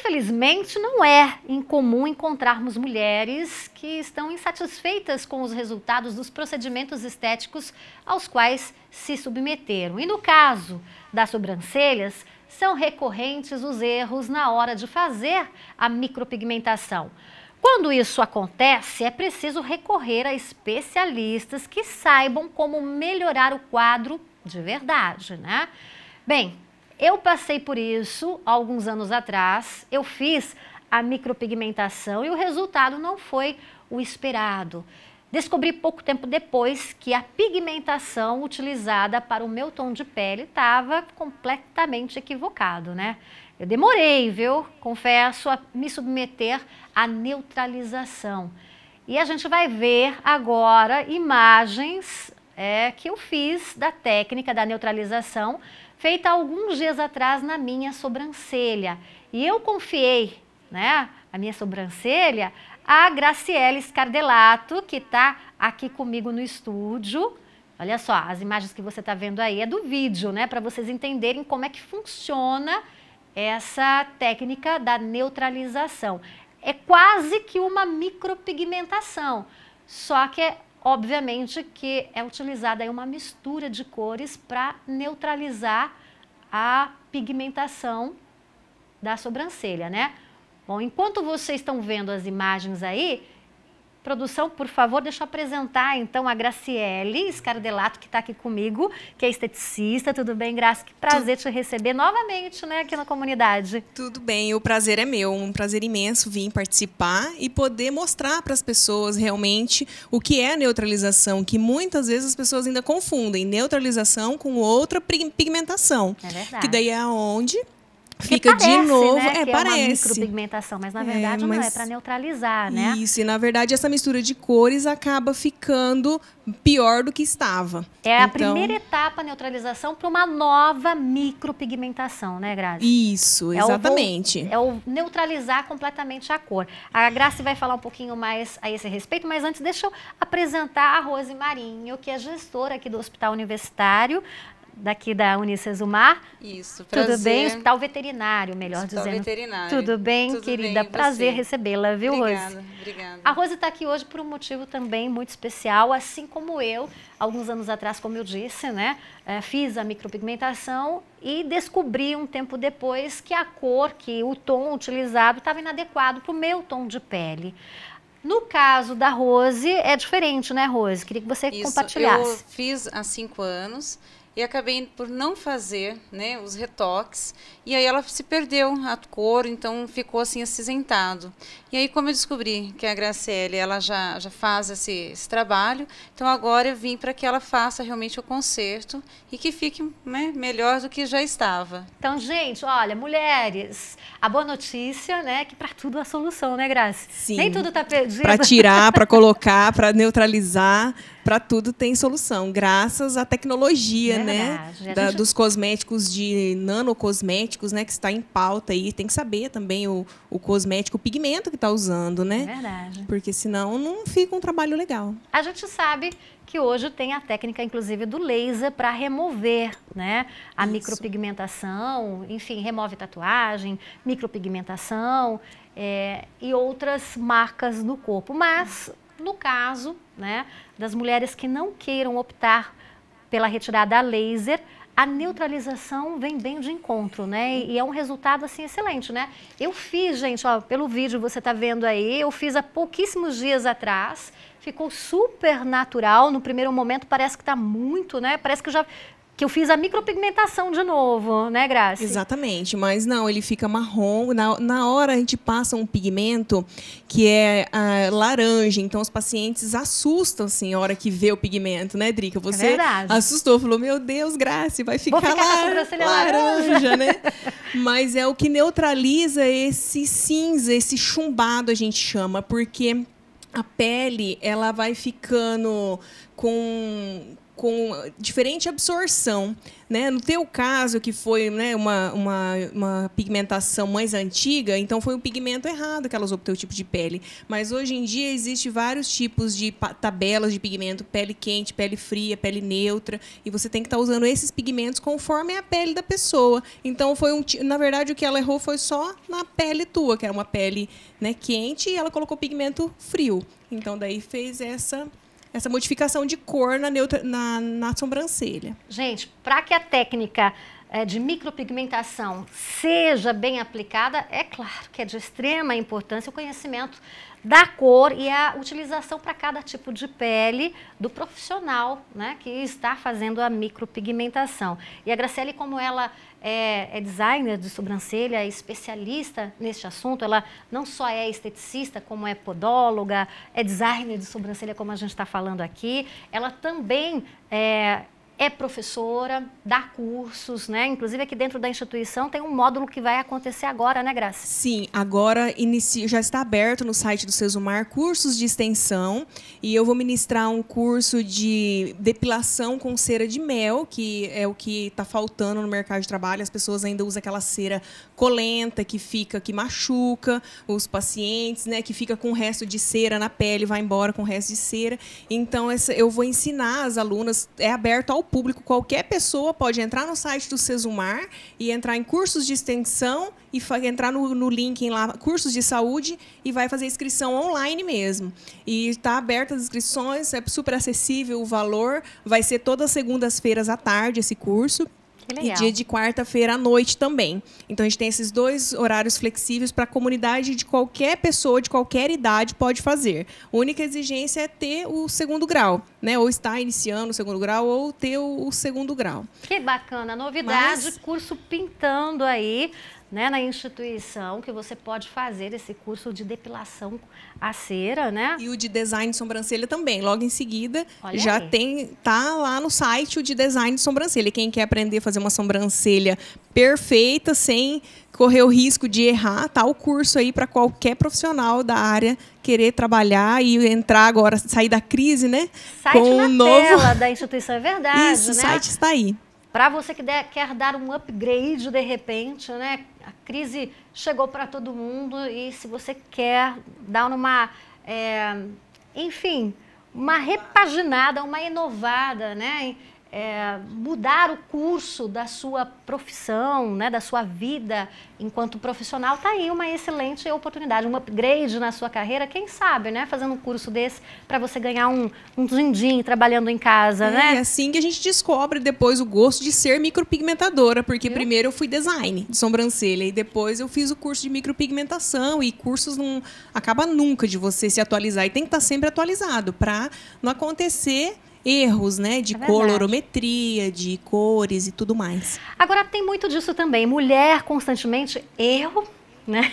Infelizmente, não é incomum encontrarmos mulheres que estão insatisfeitas com os resultados dos procedimentos estéticos aos quais se submeteram. E no caso das sobrancelhas, são recorrentes os erros na hora de fazer a micropigmentação. Quando isso acontece, é preciso recorrer a especialistas que saibam como melhorar o quadro de verdade, né? Bem, eu passei por isso há alguns anos atrás, eu fiz a micropigmentação e o resultado não foi o esperado. Descobri pouco tempo depois que a pigmentação utilizada para o meu tom de pele estava completamente equivocado, né? Eu demorei, viu? Confesso, a me submeter à neutralização. E a gente vai ver agora imagens que eu fiz da técnica da neutralização, feita alguns dias atrás na minha sobrancelha. E eu confiei, né, a minha sobrancelha a Graciele Scardelato, que está aqui comigo no estúdio. Olha só, as imagens que você está vendo aí é do vídeo, né, para vocês entenderem como é que funciona essa técnica da neutralização. É quase que uma micropigmentação, só que obviamente que é utilizada aí uma mistura de cores para neutralizar a pigmentação da sobrancelha, né? Bom, enquanto vocês estão vendo as imagens aí, produção, por favor, deixa eu apresentar então a Graciele Scardelato, que está aqui comigo, que é esteticista. Tudo bem, Graci? Que prazer te receber novamente, né, aqui na comunidade. Tudo bem, o prazer é meu, um prazer imenso vir participar e poder mostrar para as pessoas realmente o que é a neutralização, que muitas vezes as pessoas ainda confundem neutralização com outra pigmentação. É verdade. Que daí é onde fica parece, de novo, né, que parece. É uma micropigmentação, mas na verdade não é para neutralizar, né? Isso, e na verdade essa mistura de cores acaba ficando pior do que estava. É a primeira etapa, a neutralização, para uma nova micropigmentação, né, Graci? Isso, exatamente. É o neutralizar completamente a cor. A Graci vai falar um pouquinho mais a esse respeito, mas antes deixa eu apresentar a Rose Marinho, que é gestora aqui do Hospital Universitário, daqui da Unicesumar. Isso, prazer. Tudo bem? Hospital Veterinário, melhor Hospital dizendo. Veterinário. Tudo bem, Tudo querida? bem, prazer recebê-la, viu, obrigada, Rose? Obrigada. A Rose está aqui hoje por um motivo também muito especial, assim como eu, alguns anos atrás, como eu disse, né? Fiz a micropigmentação e descobri um tempo depois que a cor, que o tom utilizado estava inadequado para o meu tom de pele. No caso da Rose, é diferente, né, Rose? Queria que você compartilhasse. Eu fiz há 5 anos e acabei por não fazer, né, os retoques. E aí ela se perdeu a cor, então ficou assim acinzentado. E aí como eu descobri que a Graciele, ela já faz esse trabalho, então agora eu vim para que ela faça realmente o conserto e que fique, né, melhor do que já estava. Então, gente, olha, mulheres, a boa notícia, né, que para tudo há solução, né, Graci? Sim. Nem tudo está perdido. Para tirar, para colocar, para neutralizar, para tudo tem solução, graças à tecnologia, né, dos cosméticos de nanocosméticos, né, que está em pauta aí. Tem que saber também o cosmético, o pigmento que está usando, né? É verdade. Porque senão não fica um trabalho legal. A gente sabe que hoje tem a técnica, inclusive, do laser para remover, né, a micropigmentação, enfim, remove tatuagem, micropigmentação e outras marcas no corpo. Mas, no caso, né, das mulheres que não queiram optar pela retirada a laser, a neutralização vem bem de encontro, né? E é um resultado, assim, excelente, né? Eu fiz, gente, ó, pelo vídeo você tá vendo aí, eu fiz há pouquíssimos dias atrás, ficou super natural. No primeiro momento parece que tá muito, né? Parece que eu fiz a micropigmentação de novo, né, Graci? Exatamente, mas não, ele fica marrom. Na hora a gente passa um pigmento que é laranja, então os pacientes assustam, assim, a hora que vê o pigmento, né, Drica? Você assustou, falou, meu Deus, Graci, vai ficar laranja, né? Mas é o que neutraliza esse cinza, esse chumbado, a gente chama, porque a pele, ela vai ficando com com diferente absorção, né? No teu caso, que foi, né, uma pigmentação mais antiga, então foi um pigmento errado que ela usou para o teu tipo de pele. Mas hoje em dia existe vários tipos de tabelas de pigmento, pele quente, pele fria, pele neutra, e você tem que estar usando esses pigmentos conforme a pele da pessoa. Então na verdade o que ela errou foi só na pele tua, que era uma pele, né, quente, e ela colocou pigmento frio. Então daí fez essa modificação de cor na sobrancelha. Gente, para que a técnica de micropigmentação seja bem aplicada, é claro que é de extrema importância o conhecimento da cor e a utilização para cada tipo de pele do profissional, né, que está fazendo a micropigmentação. E a Graciele, como ela é designer de sobrancelha, é especialista neste assunto, ela não só é esteticista, como é podóloga, é designer de sobrancelha, como a gente está falando aqui, ela também é professora, dá cursos, né? Inclusive aqui dentro da instituição tem um módulo que vai acontecer agora, né, Graça? Sim, agora já está aberto no site do Sesumar cursos de extensão, e eu vou ministrar um curso de depilação com cera de mel, que é o que está faltando no mercado de trabalho. As pessoas ainda usam aquela cera colenta que machuca os pacientes, né? Que fica com o resto de cera na pele, vai embora com o resto de cera. Então eu vou ensinar as alunas, é aberto ao público, qualquer pessoa pode entrar no site do Sesumar e entrar em cursos de extensão e entrar no link lá, cursos de saúde, e vai fazer inscrição online mesmo. E está aberta as inscrições, é super acessível o valor, vai ser todas as segundas-feiras à tarde esse curso. E dia de quarta-feira à noite também. Então, a gente tem esses 2 horários flexíveis para a comunidade, de qualquer pessoa, de qualquer idade, pode fazer. A única exigência é ter o 2º grau, né? Ou estar iniciando o 2º grau, ou ter o 2º grau. Que bacana, novidade, curso pintando aí, né, na instituição, que você pode fazer esse curso de depilação a cera, né? E o de design de sobrancelha também. Logo em seguida, Olha já aí. tá lá no site o de design de sobrancelha. Quem quer aprender a fazer uma sobrancelha perfeita, sem correr o risco de errar, tá o curso aí para qualquer profissional da área querer trabalhar e entrar agora, sair da crise, né? Site com na tela da instituição, é verdade, Isso, né? o site está aí. Para você que quer dar um upgrade de repente, né? A crise chegou para todo mundo, e se você quer dar enfim, uma repaginada, uma inovada, né? Mudar o curso da sua profissão, né, da sua vida enquanto profissional, está aí uma excelente oportunidade, um upgrade na sua carreira, quem sabe, né, fazendo um curso desse para você ganhar um din-din trabalhando em casa, né? É assim que a gente descobre depois o gosto de ser micropigmentadora, porque primeiro eu fui design de sobrancelha e depois eu fiz o curso de micropigmentação, e cursos não acaba nunca de você se atualizar, e tem que estar sempre atualizado para não acontecer erros, né, de colorometria, de cores e tudo mais. Agora tem muito disso também, mulher constantemente erro, né?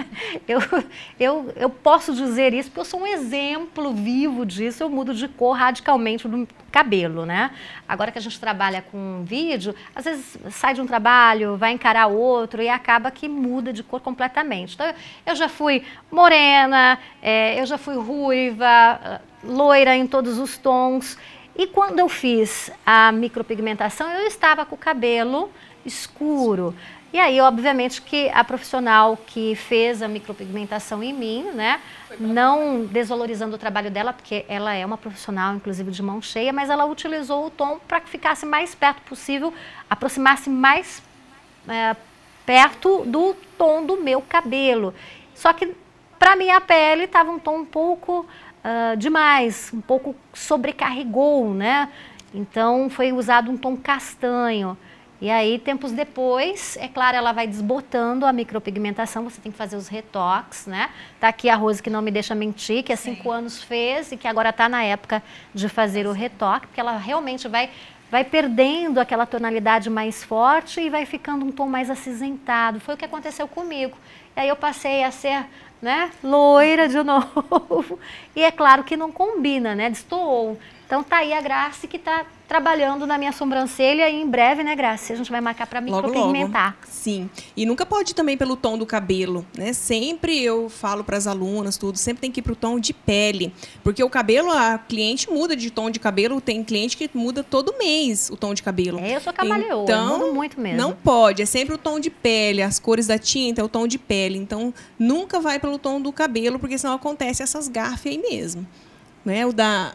eu posso dizer isso porque eu sou um exemplo vivo disso. Eu mudo de cor radicalmente no cabelo, né? Agora que a gente trabalha com vídeo, às vezes sai de um trabalho, vai encarar outro e acaba que muda de cor completamente. Então eu já fui morena, eu já fui ruiva, loira em todos os tons. E quando eu fiz a micropigmentação, eu estava com o cabelo escuro. E aí, obviamente, que a profissional que fez a micropigmentação em mim, né, não desvalorizando o trabalho dela, porque ela é uma profissional, inclusive, de mão cheia, mas ela utilizou o tom para que ficasse mais perto possível, aproximasse mais perto do tom do meu cabelo. Só que, para minha pele, estava um tom um pouco demais, um pouco sobrecarregou, né? Então, foi usado um tom castanho. E aí, tempos depois, é claro, ela vai desbotando a micropigmentação, você tem que fazer os retoques, né? Tá aqui a Rose, que não me deixa mentir, que há 5 anos fez e que agora está na época de fazer o retoque, porque ela realmente vai perdendo aquela tonalidade mais forte e vai ficando um tom mais acinzentado. Foi o que aconteceu comigo. E aí eu passei a ser, né, loira de novo. E é claro que não combina, né? Destoou. Então tá aí a Grace que tá trabalhando na minha sobrancelha e em breve, né, Grace? A gente vai marcar para micropigmentar. Sim. E nunca pode também pelo tom do cabelo, né? Sempre eu falo para as alunas, tudo, sempre tem que ir pro tom de pele. Porque o cabelo, a cliente muda de tom de cabelo, tem cliente que muda todo mês o tom de cabelo. Eu sou camaleoa, então, mudo muito mesmo. Não pode, é sempre o tom de pele, as cores da tinta é o tom de pele. Então, nunca vai pelo tom do cabelo, porque senão acontece essas gafes aí mesmo. Né? O da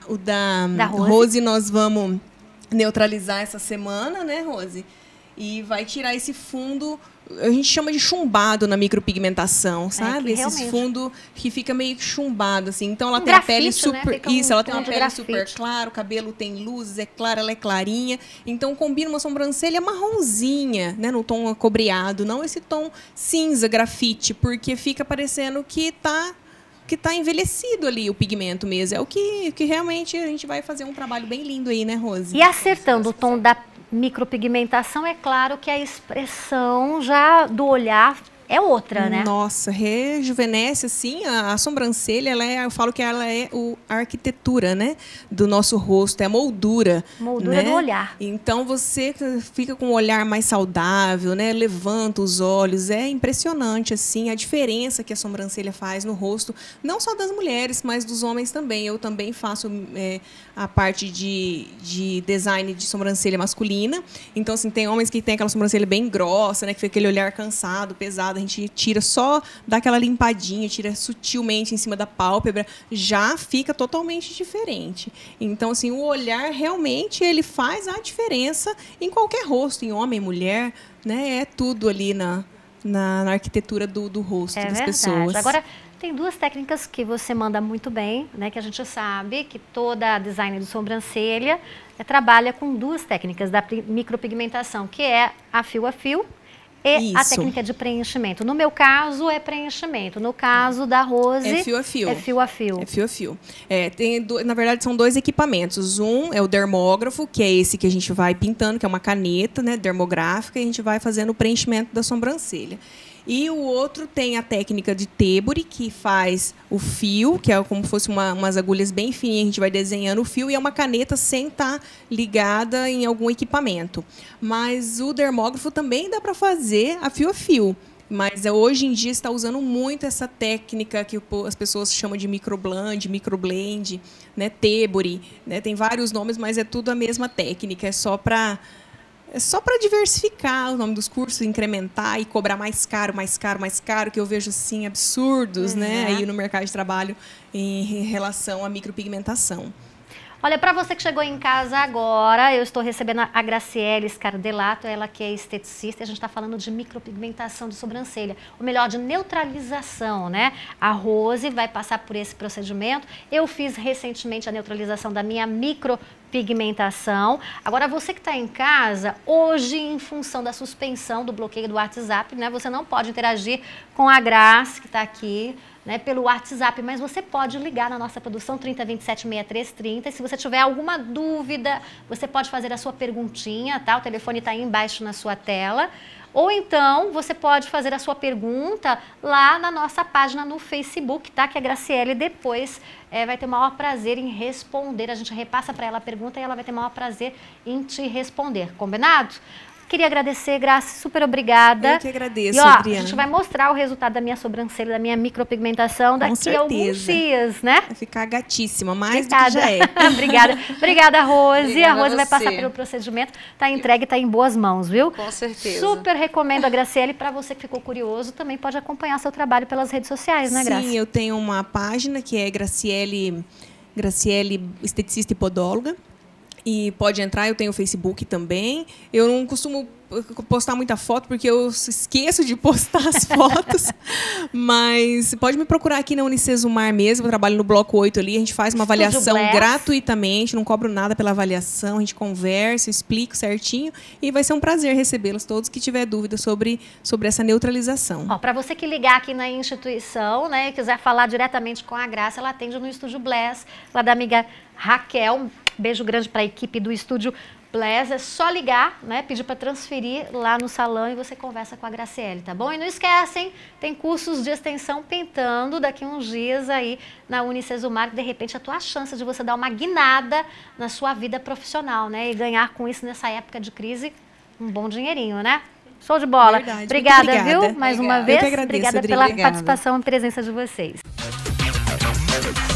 Rose nós vamos neutralizar essa semana, né, Rose? E vai tirar esse fundo, a gente chama de chumbado na micropigmentação, sabe? Esse fundo que fica meio que chumbado, assim. Então ela tem a pele super... Né? Isso, ela tem uma pele super clara, o cabelo tem luzes, é claro, ela é clarinha. Então combina uma sobrancelha marronzinha, né? No tom cobreado, não esse tom cinza, grafite, porque fica parecendo que tá envelhecido ali o pigmento mesmo. É o que realmente a gente vai fazer um trabalho bem lindo aí, né, Rose? E acertando o tom da micropigmentação, é claro que a expressão já do olhar é outra, né? Nossa, rejuvenesce, assim, a sobrancelha, eu falo que ela é a arquitetura, né, do nosso rosto, é a moldura. Moldura, né, do olhar. Então, você fica com um olhar mais saudável, né, levanta os olhos, é impressionante, assim, a diferença que a sobrancelha faz no rosto, não só das mulheres, mas dos homens também. Eu também faço a parte de design de sobrancelha masculina, então, assim, tem homens que tem aquela sobrancelha bem grossa, né, que fica aquele olhar cansado, pesado. A gente tira só, dá aquela limpadinha, tira sutilmente em cima da pálpebra, já fica totalmente diferente. Então, assim, o olhar realmente ele faz a diferença em qualquer rosto, em homem, mulher, né? É tudo ali na arquitetura do rosto das pessoas. Agora, tem duas técnicas que você manda muito bem, né? Que a gente sabe que toda designer de sobrancelha trabalha com duas técnicas da micropigmentação, que é a fio a fio, e a técnica de preenchimento. No meu caso, é preenchimento. No caso da Rose, é fio a fio. É fio a fio. É fio a fio. Na verdade, são dois equipamentos. Um é o dermógrafo, que é esse que a gente vai pintando, que é uma caneta, né, dermográfica, e a gente vai fazendo o preenchimento da sobrancelha. E o outro tem a técnica de têbore, que faz o fio, que é como se fosse umas agulhas bem fininhas, a gente vai desenhando o fio, e é uma caneta sem estar ligada em algum equipamento. Mas o dermógrafo também dá para fazer a fio, mas hoje em dia está usando muito essa técnica que as pessoas chamam de microblend, né, têbore, né, tem vários nomes, mas é tudo a mesma técnica, é só para diversificar o nome dos cursos, incrementar e cobrar mais caro, que eu vejo assim absurdos, né, aí no mercado de trabalho em relação à micropigmentação. Olha, para você que chegou em casa agora, eu estou recebendo a Graciele Scardelato, ela que é esteticista, e a gente está falando de micropigmentação de sobrancelha, ou melhor, de neutralização, né? A Rose vai passar por esse procedimento. Eu fiz recentemente a neutralização da minha micropigmentação. Agora, você que está em casa, hoje, em função da suspensão do bloqueio do WhatsApp, né? Você não pode interagir com a Grace, que está aqui, né, pelo WhatsApp, mas você pode ligar na nossa produção 3027-6330. Se você tiver alguma dúvida, você pode fazer a sua perguntinha, tá? O telefone está aí embaixo na sua tela. Ou então, você pode fazer a sua pergunta lá na nossa página no Facebook, tá? Que a Graciele depois vai ter o maior prazer em responder. A gente repassa para ela a pergunta e ela vai ter o maior prazer em te responder. Combinado? Queria agradecer, Grace, super obrigada. Eu que agradeço, e, Adriana. A gente vai mostrar o resultado da minha sobrancelha, da minha micropigmentação daqui a alguns dias, né? Vai ficar gatíssima, mais do que já é. Obrigada. Obrigada, Rose. Obrigada a Rose vai passar pelo procedimento. Tá entregue, tá em boas mãos, viu? Com certeza. Super recomendo a Graciele. Para você que ficou curioso, também pode acompanhar seu trabalho pelas redes sociais, né, Grace? Sim, eu tenho uma página que é Graciele Esteticista e Podóloga. E pode entrar, eu tenho o Facebook também. Eu não costumo postar muita foto, porque eu esqueço de postar as fotos. Mas pode me procurar aqui na Unicesumar mesmo, eu trabalho no bloco 8 ali. A gente faz uma avaliação gratuitamente, não cobro nada pela avaliação. A gente conversa, explico certinho. E vai ser um prazer recebê-los todos que tiver dúvida sobre essa neutralização. Para você que ligar aqui na instituição, né, e quiser falar diretamente com a Graça, ela atende no Estúdio Bless, lá da amiga Raquel. Beijo grande para a equipe do Estúdio Bless, é só ligar, né? Pedir para transferir lá no salão e você conversa com a Graciele, tá bom? E não esquecem, tem cursos de extensão pintando daqui uns dias aí na Unicesumar, que de repente é a tua chance de você dar uma guinada na sua vida profissional, né? E ganhar com isso nessa época de crise um bom dinheirinho, né? Show de bola. Verdade, obrigada, viu? Mais uma vez. Eu que agradeço, obrigada Adri. pela participação e presença de vocês.